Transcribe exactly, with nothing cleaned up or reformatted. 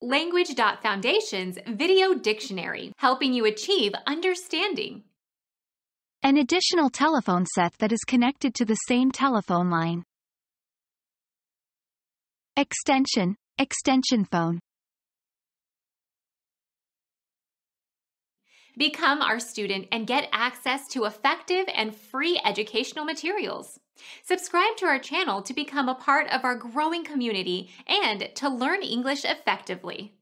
Language.Foundation's Video Dictionary, helping you achieve understanding. An additional telephone set that is connected to the same telephone line. Extension, extension phone. Become our student and get access to effective and free educational materials. Subscribe to our channel to become a part of our growing community and to learn English effectively.